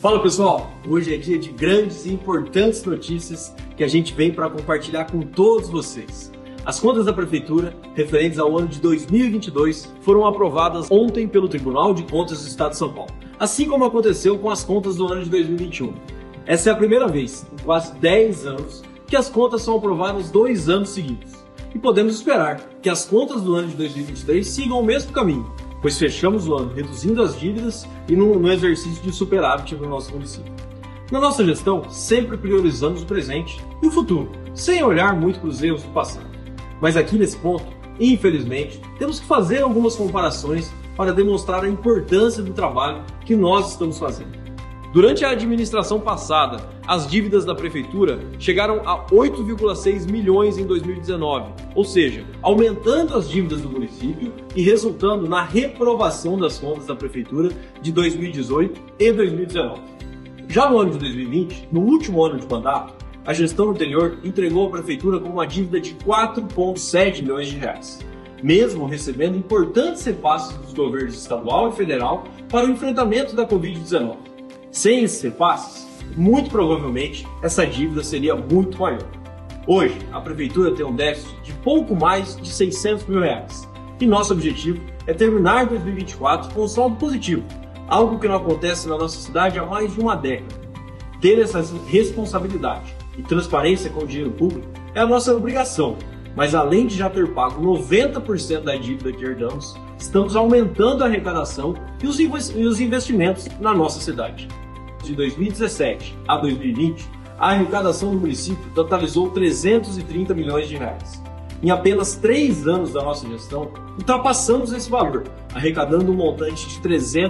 Fala pessoal, hoje é dia de grandes e importantes notícias que a gente vem para compartilhar com todos vocês. As contas da Prefeitura, referentes ao ano de 2022, foram aprovadas ontem pelo Tribunal de Contas do Estado de São Paulo, assim como aconteceu com as contas do ano de 2021. Essa é a primeira vez em quase 10 anos que as contas são aprovadas 2 anos seguidos. E podemos esperar que as contas do ano de 2023 sigam o mesmo caminho, pois fechamos o ano reduzindo as dívidas e no exercício de superávit no nosso município. Na nossa gestão, sempre priorizamos o presente e o futuro, sem olhar muito para os erros do passado. Mas aqui nesse ponto, infelizmente, temos que fazer algumas comparações para demonstrar a importância do trabalho que nós estamos fazendo. Durante a administração passada, as dívidas da Prefeitura chegaram a 8,6 milhões em 2019, ou seja, aumentando as dívidas do município e resultando na reprovação das contas da Prefeitura de 2018 e 2019. Já no ano de 2020, no último ano de mandato, a gestão anterior entregou a Prefeitura com uma dívida de 4,7 milhões de reais, mesmo recebendo importantes repasses dos governos estadual e federal para o enfrentamento da Covid-19. Sem esses repasses, muito provavelmente essa dívida seria muito maior. Hoje, a Prefeitura tem um déficit de pouco mais de 600 mil reais e nosso objetivo é terminar 2024 com um saldo positivo, algo que não acontece na nossa cidade há mais de uma década. Ter essa responsabilidade e transparência com o dinheiro público é a nossa obrigação, mas além de já ter pago 90% da dívida que herdamos, estamos aumentando a arrecadação e os investimentos na nossa cidade. De 2017 a 2020, a arrecadação do município totalizou 330 milhões de reais. Em apenas 3 anos da nossa gestão, ultrapassamos esse valor, arrecadando um montante de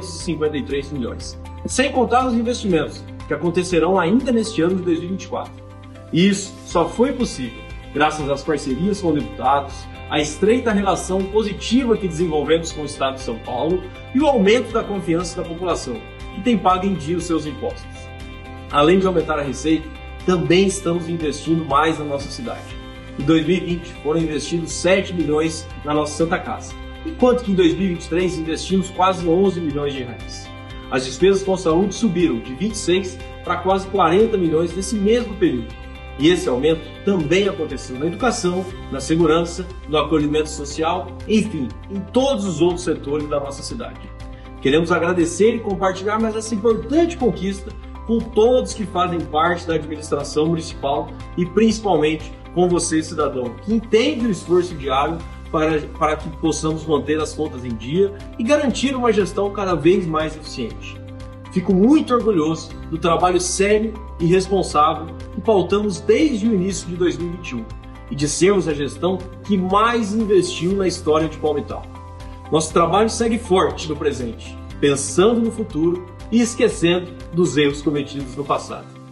353 milhões, sem contar os investimentos, que acontecerão ainda neste ano de 2024. E isso só foi possível graças às parcerias com deputados, à estreita relação positiva que desenvolvemos com o Estado de São Paulo e o aumento da confiança da população, que tem pago em dia os seus impostos. Além de aumentar a receita, também estamos investindo mais na nossa cidade. Em 2020 foram investidos 7 milhões na nossa Santa Casa, enquanto que em 2023 investimos quase 11 milhões de reais. As despesas com saúde subiram de 26 para quase 40 milhões nesse mesmo período. E esse aumento também aconteceu na educação, na segurança, no acolhimento social, enfim, em todos os outros setores da nossa cidade. Queremos agradecer e compartilhar mais essa importante conquista com todos que fazem parte da administração municipal e principalmente com você, cidadão, que entende o esforço diário para que possamos manter as contas em dia e garantir uma gestão cada vez mais eficiente. Fico muito orgulhoso do trabalho sério e responsável que pautamos desde o início de 2021 e de sermos a gestão que mais investiu na história de Palmital. Nosso trabalho segue forte no presente, pensando no futuro e esquecendo dos erros cometidos no passado.